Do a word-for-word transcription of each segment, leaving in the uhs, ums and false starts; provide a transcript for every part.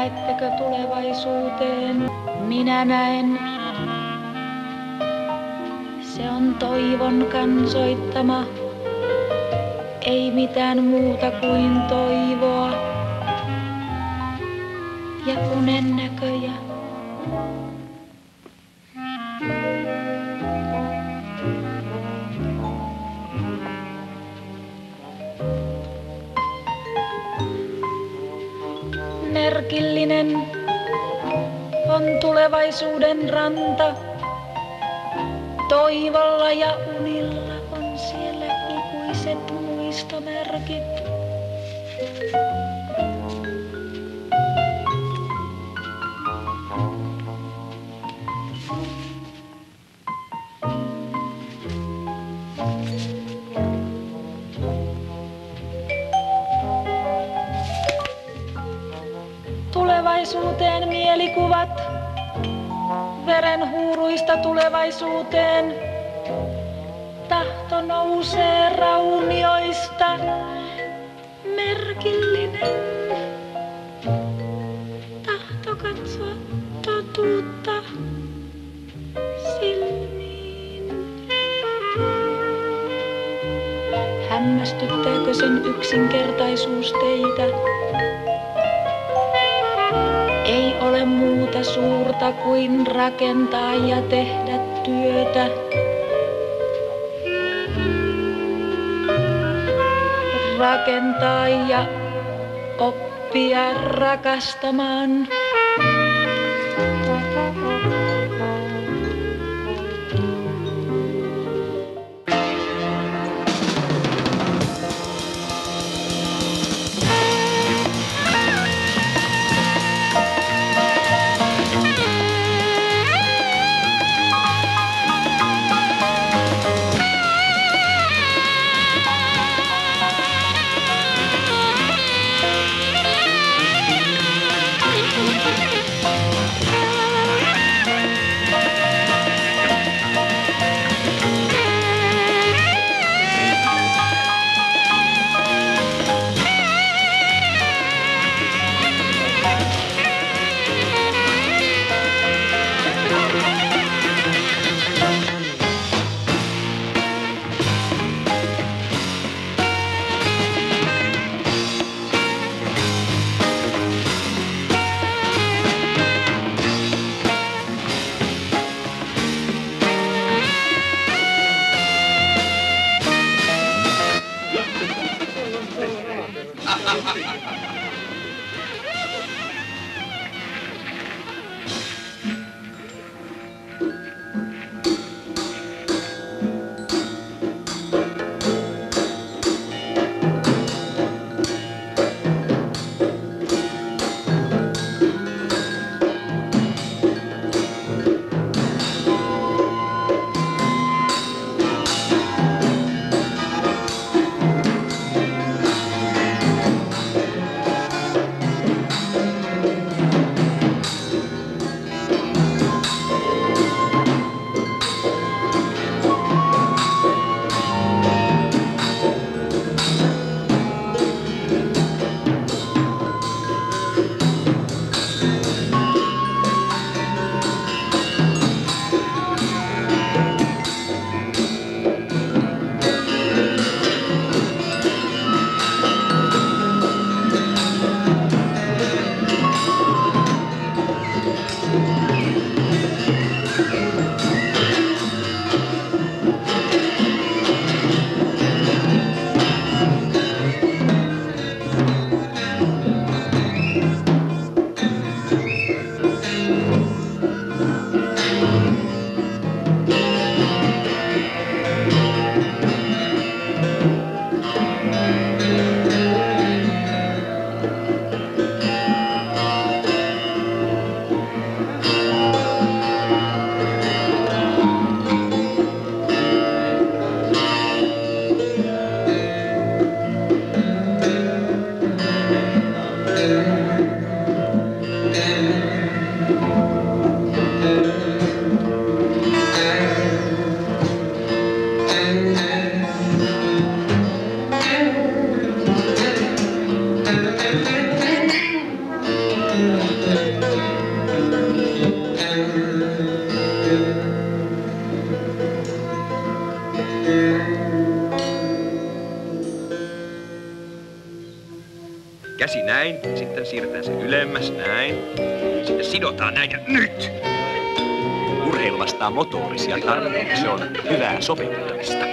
Näettekö tulevaisuuteen? Minä näen. Se on toivon kansoittama. Ei mitään muuta kuin toivoa ja unen näköjä. Merkillinen on tulevaisuuden ranta. Toivolla ja unilla on siellä ikuiset muistomerkit. Tulevaisuuteen mielikuvat, verenhuuruista tulevaisuuteen. Tahto nousee raunioista, merkillinen. Tahto katsoa totuutta silmiin. Hämmästyttääkö sen yksinkertaisuus teitä? Ei ole muuta suurta kuin rakentaa ja tehdä työtä. Rakentaa ja oppia rakastamaan. käsi näin, sitten siirretään se ylemmäs näin. Sitten sidotaan näin ja nyt! Urheilu vastaa motorisia tarpeita. Se on hyvää sopeuttamista.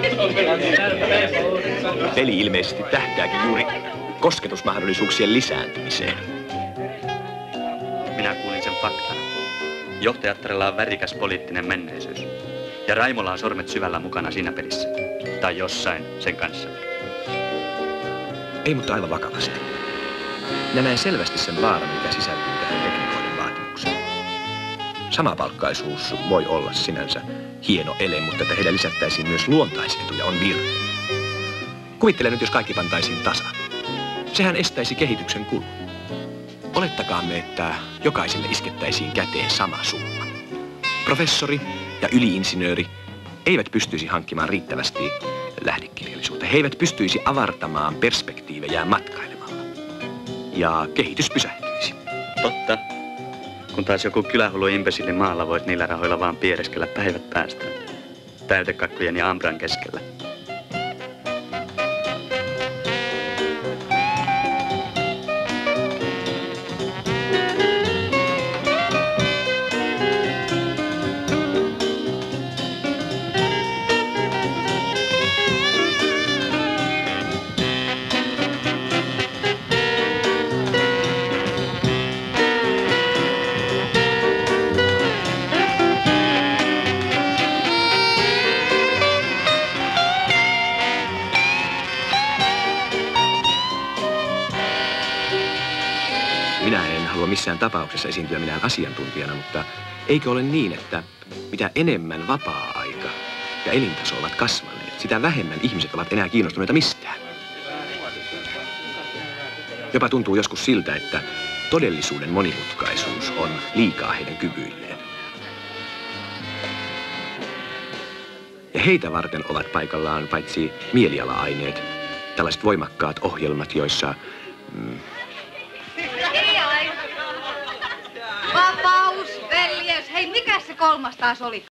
Peli ilmeisesti tähtääkin juuri kosketusmahdollisuuksien lisääntymiseen. Minä kuulin sen faktan. Johtajattarella on värikäs poliittinen menneisyys. Ja Raimolla on sormet syvällä mukana siinä pelissä. Tai jossain sen kanssa. Ei, mutta aivan vakavasti. Minä näen selvästi sen vaaran, mikä sisältyy tähän teknikoiden vaatimukseen. Samapalkkaisuus voi olla sinänsä hieno ele, mutta että heidän lisättäisiin myös luontaisetuja on virhe. Kuvittele nyt, jos kaikki pantaisiin tasan. Sehän estäisi kehityksen kulun. Olettakaamme, että jokaiselle iskettäisiin käteen sama summa. Professori ja yliinsinööri eivät pystyisi hankkimaan riittävästi lähdekirjallisuutta. He eivät pystyisi avartamaan perspektiivejään matkailemalla. Ja kehitys pysähtyisi. Totta. Kun taas joku kylähullu imbesilli maalla voit niillä rahoilla vaan piereskellä päivät päästä. Täytekakkujen ja ambran keskellä. Missään tapauksessa esiintyä minään asiantuntijana, mutta eikö ole niin, että mitä enemmän vapaa-aika ja elintaso ovat kasvaneet, sitä vähemmän ihmiset ovat enää kiinnostuneita mistään. Jopa tuntuu joskus siltä, että todellisuuden monimutkaisuus on liikaa heidän kyvyilleen. Ja heitä varten ovat paikallaan paitsi mieliala-aineet, tällaiset voimakkaat ohjelmat, joissa... Mm, Vapaus, veljes. Hei, mikä se kolmas taas oli?